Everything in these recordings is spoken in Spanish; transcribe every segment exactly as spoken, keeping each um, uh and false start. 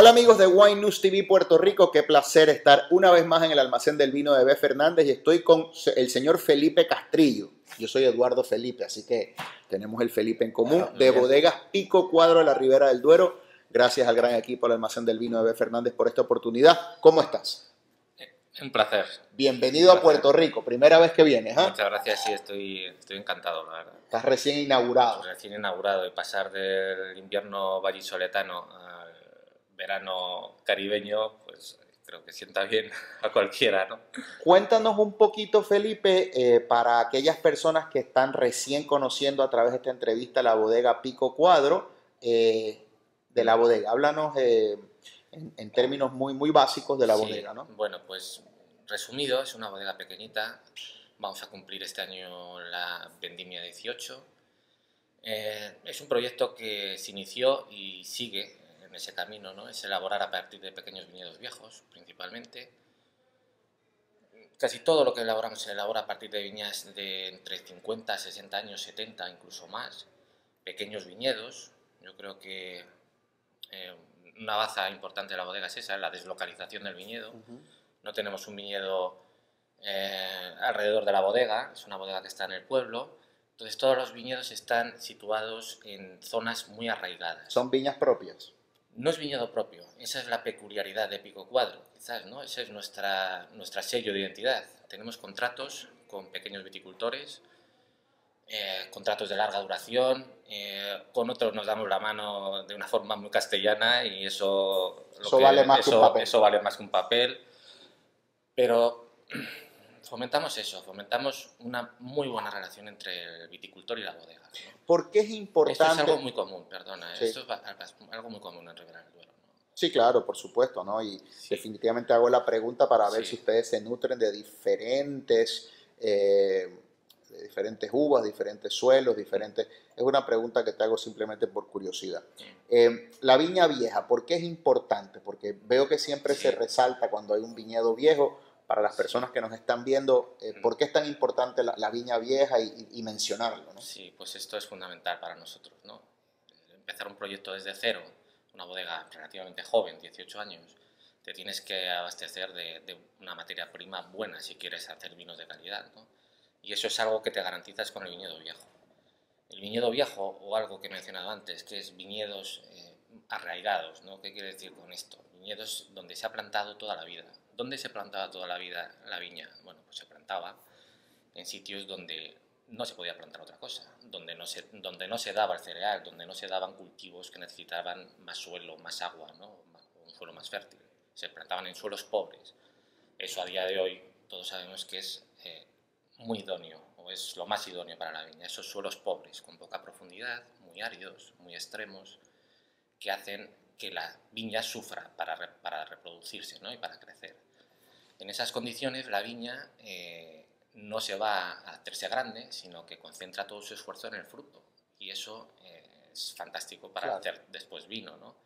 Hola amigos de Wine News T V Puerto Rico, qué placer estar una vez más en el almacén del vino de B. Fernández y estoy con el señor Felipe Castrillo. Yo soy Eduardo Felipe, así que tenemos el Felipe en común, Bueno, de bien. Bodegas Pico Cuadro de la Ribera del Duero. Gracias al gran equipo del almacén del vino de B. Fernández por esta oportunidad. ¿Cómo estás? Un placer. Bienvenido Un a Puerto placer. Rico, primera vez que vienes, ¿ah? Muchas gracias, sí, estoy, estoy encantado, la verdad. Estás recién inaugurado. Recién inaugurado y pasar del invierno vallisoletano al verano caribeño, pues creo que sienta bien a cualquiera, ¿no? Cuéntanos un poquito, Felipe, eh, para aquellas personas que están recién conociendo a través de esta entrevista la bodega Pico Cuadro, eh, de la bodega. Háblanos eh, en, en términos muy, muy básicos de la Sí, bodega, ¿no? bueno, pues resumido, es una bodega pequeñita. Vamos a cumplir este año la vendimia dieciocho. Eh, es un proyecto que se inició y sigue en ese camino, ¿no? Es elaborar a partir de pequeños viñedos viejos, principalmente. Casi todo lo que elaboramos se elabora a partir de viñas de entre cincuenta, sesenta años, setenta, incluso más. Pequeños viñedos. Yo creo que eh, una baza importante de la bodega es esa, la deslocalización del viñedo. Uh-huh. No tenemos un viñedo eh, alrededor de la bodega, es una bodega que está en el pueblo. Entonces todos los viñedos están situados en zonas muy arraigadas. Son viñas propias. No es viñedo propio, esa es la peculiaridad de Pico Cuadro, quizás, ¿no? Ese es nuestra, nuestra sello de identidad. Tenemos contratos con pequeños viticultores, eh, contratos de larga duración, eh, con otros nos damos la mano de una forma muy castellana y eso, lo Eso que, vale más eso, que un papel. eso vale más que un papel, pero fomentamos eso, fomentamos una muy buena relación entre el viticultor y la bodega, ¿no? ¿Por qué es importante? Esto es algo muy común, perdona, Sí. esto es algo muy común en Ribera del Duero, ¿no? Sí, claro, por supuesto, ¿no? Y Sí. definitivamente hago la pregunta para ver Sí. si ustedes se nutren de diferentes, eh, de diferentes uvas, diferentes suelos, diferentes... Es una pregunta que te hago simplemente por curiosidad. Sí. Eh, la viña vieja, ¿por qué es importante? Porque veo que siempre Sí. se resalta cuando hay un viñedo viejo. Para las personas que nos están viendo, eh, ¿por qué es tan importante la, la viña vieja y, y mencionarlo, ¿no? Sí, pues esto es fundamental para nosotros, ¿no? Empezar un proyecto desde cero, una bodega relativamente joven, dieciocho años, te tienes que abastecer de, de una materia prima buena si quieres hacer vinos de calidad, ¿no? Y eso es algo que te garantizas con el viñedo viejo. El viñedo viejo, o algo que he mencionado antes, que es viñedos eh, arraigados, ¿no? ¿Qué quiere decir con esto? Viñedos donde se ha plantado toda la vida. ¿Dónde se plantaba toda la vida la viña? Bueno, pues se plantaba en sitios donde no se podía plantar otra cosa, donde no se, donde no se daba el cereal, donde no se daban cultivos que necesitaban más suelo, más agua, ¿no? Un suelo más fértil. Se plantaban en suelos pobres. Eso a día de hoy todos sabemos que es eh, muy idóneo, o es lo más idóneo para la viña. Esos suelos pobres, con poca profundidad, muy áridos, muy extremos, que hacen que la viña sufra para, re, para reproducirse, ¿no? Y para crecer. En esas condiciones la viña eh, no se va a hacerse grande, sino que concentra todo su esfuerzo en el fruto. Y eso eh, es fantástico para claro. hacer después vino, ¿no?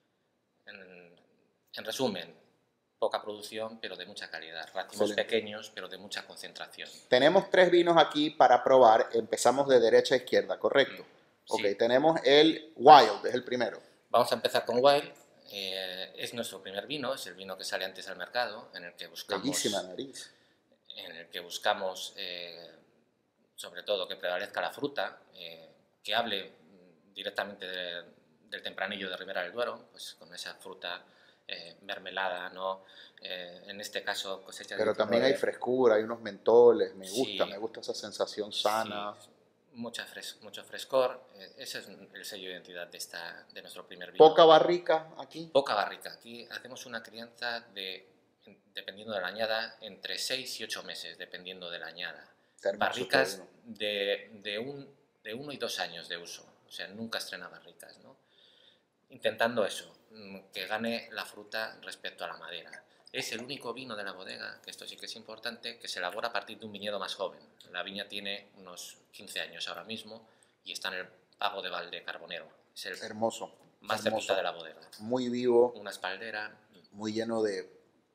En, en resumen, poca producción, pero de mucha calidad. Racimos Excelente. pequeños, pero de mucha concentración. Tenemos tres vinos aquí para probar. Empezamos de derecha a izquierda, ¿correcto? Sí. Ok, tenemos el Wild, es el primero. Vamos a empezar con Wild. Eh, es nuestro primer vino, es el vino que sale antes al mercado, en el que buscamos... Bellísima nariz. En el que buscamos, eh, sobre todo, que prevalezca la fruta, eh, que hable directamente de, del tempranillo de Ribera del Duero, pues con esa fruta eh, mermelada, ¿no? Eh, en este caso cosecha... Pero también hay frescura, hay unos mentoles, me gusta, sí, me gusta esa sensación sana. Sí, mucha fres mucho frescor, eh, ese es el sello de identidad de, esta, de nuestro primer vino. ¿Poca barrica aquí? Poca barrica, aquí hacemos una crianza de... dependiendo de la añada, entre seis y ocho meses, dependiendo de la añada. Barricas de, de, un, de uno y dos años de uso, o sea, nunca estrena barricas, ¿no? Intentando eso, que gane la fruta respecto a la madera. Es el único vino de la bodega, que esto sí que es importante, que se elabora a partir de un viñedo más joven. La viña tiene unos quince años ahora mismo y está en el Pago de Valdecarbonero. Es el hermoso, más cerquita de la bodega. Muy vivo. Una espaldera. Muy lleno de...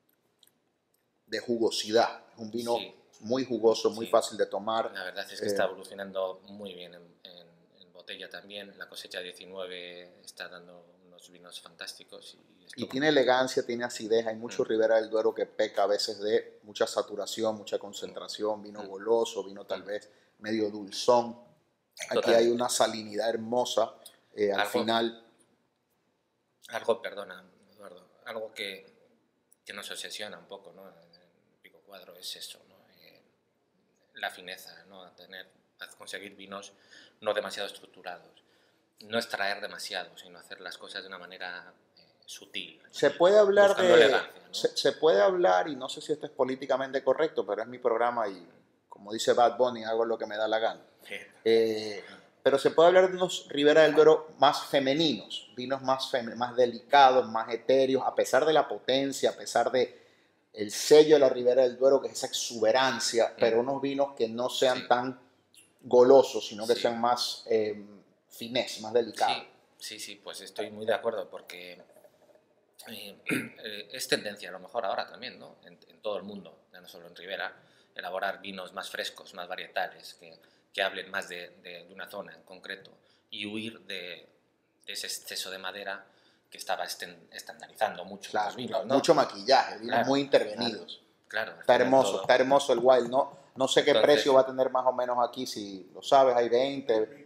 de jugosidad, es un vino sí. muy jugoso, muy sí. fácil de tomar. La verdad es que eh, está evolucionando muy bien en, en, en botella también, la cosecha diecinueve está dando unos unos vinos fantásticos. Y, esto... y tiene elegancia, tiene acidez. Hay mucho mm. Ribera del Duero que peca a veces de mucha saturación, mucha concentración, vino mm. goloso, vino tal mm. vez medio dulzón. Aquí Totalmente. Hay una salinidad hermosa eh, al algo, final. Algo, perdona, Eduardo, algo que, que nos obsesiona un poco, ¿no? En el Pico Cuadro es eso, ¿no? Eh, la fineza, ¿no? Tener, conseguir vinos no demasiado estructurados. No extraer demasiado, sino hacer las cosas de una manera eh, sutil. Se puede hablar de... Elegancia, ¿no? se, se puede hablar, y no sé si esto es políticamente correcto, pero es mi programa y, como dice Bad Bunny, hago lo que me da la gana. Sí. Eh, pero se puede hablar de unos Ribera del Duero más femeninos, vinos más, fem más delicados, más etéreos, a pesar de la potencia, a pesar de el sello de la Ribera del Duero, que es esa exuberancia, sí. pero unos vinos que no sean sí. tan golosos, sino que sí. sean más... Eh, finés, más delicado. Sí, sí, sí, pues estoy muy de acuerdo porque eh, es tendencia a lo mejor ahora también, ¿no? En, en todo el mundo, ya no solo en Ribera, elaborar vinos más frescos, más varietales, que, que hablen más de, de, de una zona en concreto y huir de, de ese exceso de madera que estaba estandarizando mucho claro, los vinos, ¿no? Mucho maquillaje, vinos claro, muy intervenidos. Claro, claro está hermoso, todo. está hermoso el wild. No, no sé Entonces, qué precio va a tener más o menos aquí, si lo sabes, hay veinte...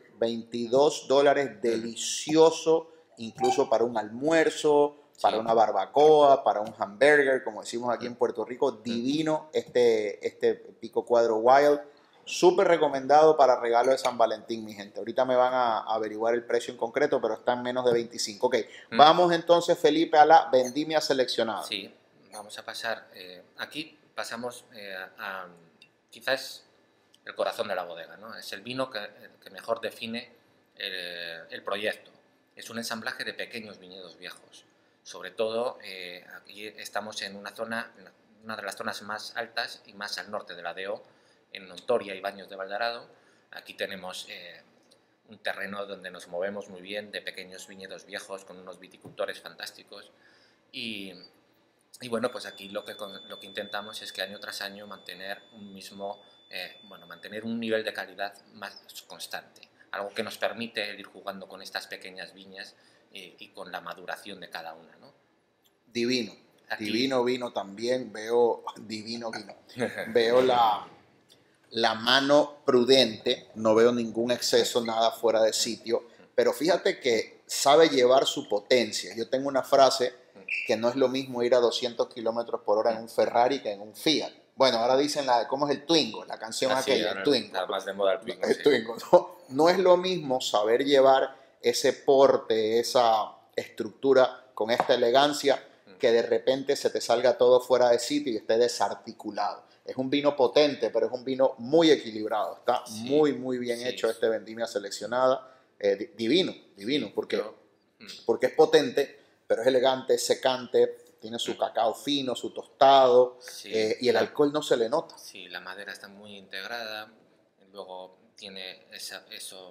veintidós dólares, delicioso, incluso para un almuerzo, para sí. una barbacoa, para un hamburger, como decimos aquí en Puerto Rico, divino este, este Pico Cuadro Wild, súper recomendado para regalo de San Valentín, mi gente. Ahorita me van a averiguar el precio en concreto, pero está en menos de veinticinco. Ok, mm. vamos entonces, Felipe, a la vendimia seleccionada. Sí, vamos a pasar, eh, aquí pasamos eh, a, a quizás... el corazón de la bodega, ¿no? Es el vino que, que mejor define el, el proyecto. Es un ensamblaje de pequeños viñedos viejos. Sobre todo, eh, aquí estamos en una zona, una de las zonas más altas y más al norte de la D O, en Ontoria y Baños de Valdarado. Aquí tenemos eh, un terreno donde nos movemos muy bien, de pequeños viñedos viejos con unos viticultores fantásticos. Y, y bueno, pues aquí lo que, lo que intentamos es que año tras año mantener un mismo... Eh, bueno, mantener un nivel de calidad más constante, algo que nos permite ir jugando con estas pequeñas viñas eh, y con la maduración de cada una, ¿no? Divino, Aquí. divino vino también, veo, divino vino, veo la, la mano prudente, no veo ningún exceso, nada fuera de sitio, pero fíjate que sabe llevar su potencia. Yo tengo una frase que no es lo mismo ir a doscientos kilómetros por hora en un Ferrari que en un Fiat. Bueno, ahora dicen, la, ¿cómo es el Twingo? La canción ah, aquella, sí, el Twingo. Está más de moda el Twingo. El sí. Twingo. No, no es lo mismo saber llevar ese porte, esa estructura con esta elegancia, que de repente se te salga todo fuera de sitio y esté desarticulado. Es un vino potente, pero es un vino muy equilibrado. Está sí, muy, muy bien sí, hecho este vendimia seleccionada. Eh, divino, divino, sí, porque, yo, porque es potente, pero es elegante, es secante. Tiene su cacao fino, su tostado, sí, eh, y el alcohol no se le nota. Sí, la madera está muy integrada, luego tiene esa, eso,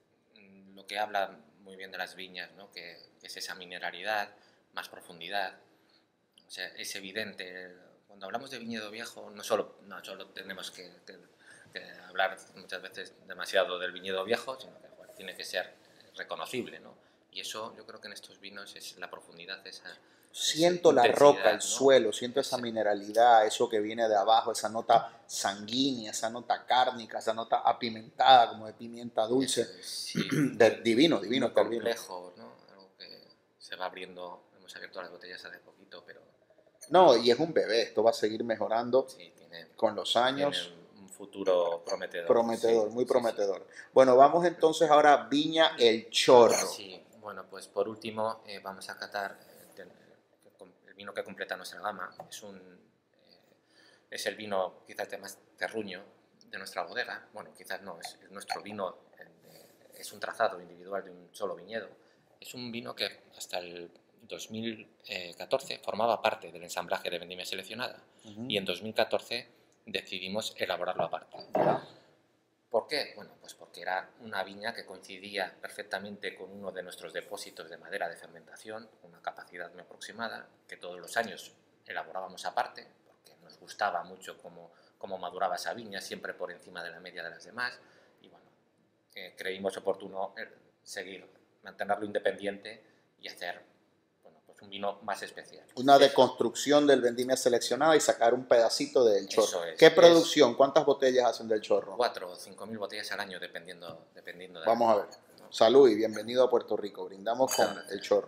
lo que habla muy bien de las viñas, ¿no? que, que es esa mineralidad, más profundidad. O sea, es evidente, cuando hablamos de viñedo viejo, no solo, no solo tenemos que, que, que hablar muchas veces demasiado del viñedo viejo, sino que bueno, tiene que ser reconocible, ¿no? Y eso yo creo que en estos vinos es la profundidad, esa... Siento la roca, el ¿no? suelo, siento esa mineralidad, eso que viene de abajo, esa nota sanguínea, esa nota cárnica, esa nota apimentada, como de pimienta dulce. Sí, de, divino, divino. Muy complejo, ¿no? Algo que se va abriendo, hemos abierto las botellas hace poquito, pero... No, y es un bebé, esto va a seguir mejorando sí, tiene, con los años. Tiene un futuro prometedor. Prometedor, sí, muy sí, prometedor. Sí. Bueno, vamos entonces ahora a Viña El Chorro. Sí, bueno, pues por último eh, vamos a catar... Eh, el vino que completa nuestra gama. Es, un, eh, es el vino quizás de más terruño de nuestra bodega. Bueno, quizás no, es, es nuestro vino, eh, es un trazado individual de un solo viñedo. Es un vino que hasta el dos mil catorce formaba parte del ensamblaje de vendimia seleccionada uh-huh. y en dos mil catorce decidimos elaborarlo aparte. Uh-huh. ¿Por qué? Bueno, pues porque era una viña que coincidía perfectamente con uno de nuestros depósitos de madera de fermentación, con una capacidad muy aproximada, que todos los años elaborábamos aparte, porque nos gustaba mucho cómo, cómo maduraba esa viña, siempre por encima de la media de las demás, y bueno, eh, creímos oportuno seguir, mantenerlo independiente y hacer, bueno, pues un vino más especial. Una deconstrucción del vendimia seleccionada y sacar un pedacito del chorro. Eso es. ¿Qué producción? ¿Cuántas botellas hacen del chorro? Cuatro o cinco mil botellas al año, dependiendo, dependiendo de Vamos la, a ver. ¿no? Salud y bienvenido a Puerto Rico. Brindamos con Muchas el chorro.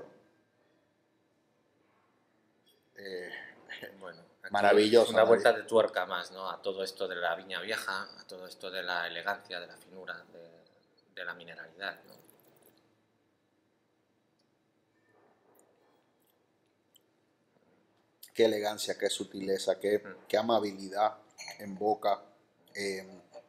Eh, bueno, maravilloso. Una vuelta de tuerca más, ¿no? A todo esto de la viña vieja, a todo esto de la elegancia, de la finura, de, de la mineralidad, ¿no? Qué elegancia, qué sutileza, qué, Mm. qué amabilidad en boca, eh,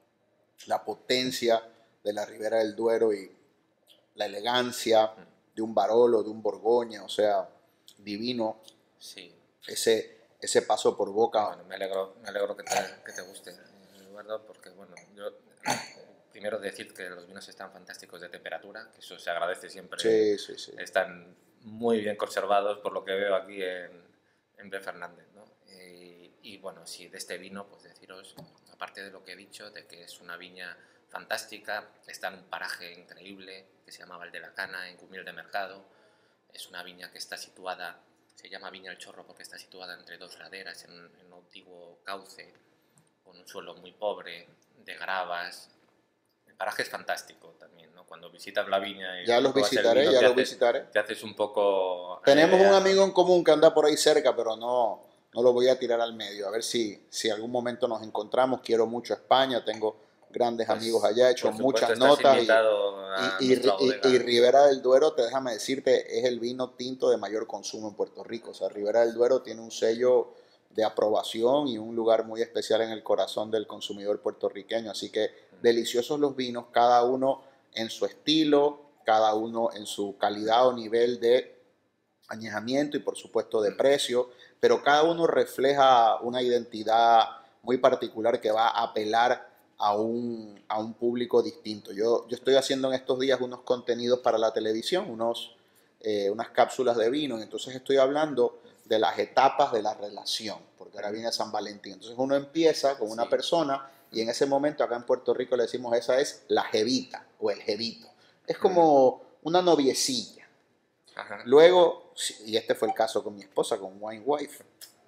la potencia de la Ribera del Duero y la elegancia Mm. de un Barolo, de un Borgoña, o sea, divino. Sí. Ese, ese paso por boca. Bueno, me alegro, me alegro que te, que te guste, Eduardo, porque bueno, yo primero decir que los vinos están fantásticos de temperatura, que eso se agradece siempre. Sí, sí, sí. Están muy bien conservados por lo que veo aquí en, en B. Fernández, ¿no? Y, y bueno, sí, de este vino, pues deciros, aparte de lo que he dicho, de que es una viña fantástica, está en un paraje increíble que se llama Val de la Cana, en Cumil de Mercado. Es una viña que está situada, se llama Viña El Chorro porque está situada entre dos laderas en, en un antiguo cauce, con un suelo muy pobre, de gravas. El paraje es fantástico también, ¿no? Cuando visitas la viña y ya los pruebas el visitaré, vino, ya te los haces, visitaré. te haces un poco... Tenemos eh, un amigo en común que anda por ahí cerca, pero no, no lo voy a tirar al medio. A ver si, si algún momento nos encontramos. Quiero mucho España, tengo grandes pues, amigos allá, he hecho por supuesto, muchas estás notas. invitado a Y, y, nuestra y, bodega. y, y Ribera del Duero, te déjame decirte, es el vino tinto de mayor consumo en Puerto Rico. O sea, Ribera del Duero tiene un sello de aprobación y un lugar muy especial en el corazón del consumidor puertorriqueño. Así que deliciosos los vinos, cada uno en su estilo, cada uno en su calidad o nivel de añejamiento y por supuesto de precio, pero cada uno refleja una identidad muy particular que va a apelar a un, a un público distinto. Yo, yo estoy haciendo en estos días unos contenidos para la televisión, unos, eh, unas cápsulas de vino, y entonces estoy hablando de las etapas de la relación, porque ahora viene San Valentín. Entonces uno empieza con una Sí. persona y en ese momento acá en Puerto Rico le decimos esa es la jevita o el jevito. Es como una noviecilla. Ajá. Luego, y este fue el caso con mi esposa, con Wine Wife,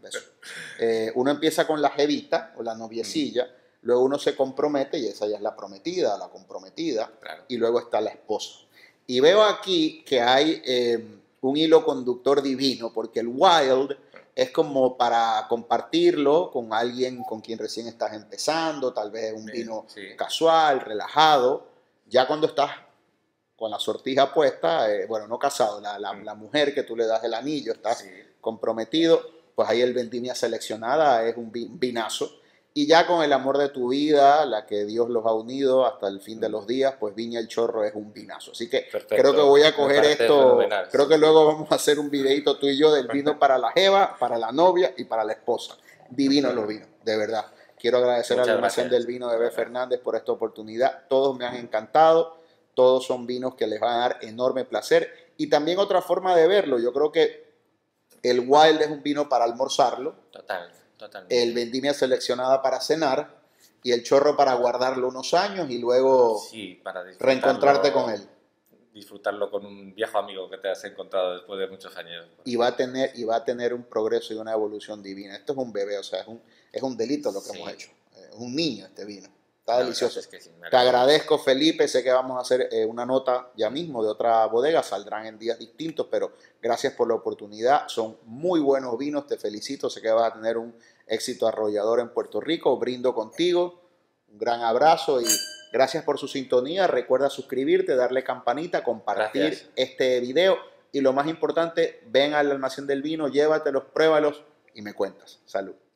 eh, uno empieza con la jevita o la noviecilla, mm. luego uno se compromete y esa ya es la prometida, la comprometida, claro. y luego está la esposa. Y veo aquí que hay eh, un hilo conductor divino, porque el wild es como para compartirlo con alguien con quien recién estás empezando, tal vez un vino sí. casual, relajado. Ya cuando estás con la sortija puesta, eh, bueno, no casado, la, la, la mujer que tú le das el anillo, estás sí. comprometido, pues ahí el vendimia seleccionada es un vinazo. Y ya con el amor de tu vida, la que Dios los ha unido hasta el fin de los días, pues Viña El Chorro es un vinazo. Así que perfecto. Creo que voy a coger esto, creo que luego vamos a hacer un videito tú y yo del vino para la jeva, para la novia y para la esposa. Divinos los vinos, de verdad. Quiero agradecer Muchas al almacén del vino de B. Fernández por esta oportunidad. Todos me han encantado. Todos son vinos que les van a dar enorme placer. Y también otra forma de verlo, yo creo que el Wild es un vino para almorzarlo. Total, totalmente. El Vendimia seleccionada para cenar y el Chorro para guardarlo unos años y luego sí, para reencontrarte con él. Disfrutarlo con un viejo amigo que te has encontrado después de muchos años. Y va a tener, y va a tener un progreso y una evolución divina. Esto es un bebé, o sea, es un, es un delito lo que sí. hemos hecho. Es un niño este vino. Está no, delicioso. Es que sí, Te agradezco, Felipe. Sé que vamos a hacer eh, una nota ya mismo de otra bodega. Saldrán en días distintos, pero gracias por la oportunidad. Son muy buenos vinos. Te felicito. Sé que vas a tener un éxito arrollador en Puerto Rico. Brindo contigo. Un gran abrazo y gracias por su sintonía. Recuerda suscribirte, darle campanita, compartir gracias. este video. Y lo más importante, ven al almacén del vino, llévatelos, pruébalos y me cuentas. Salud.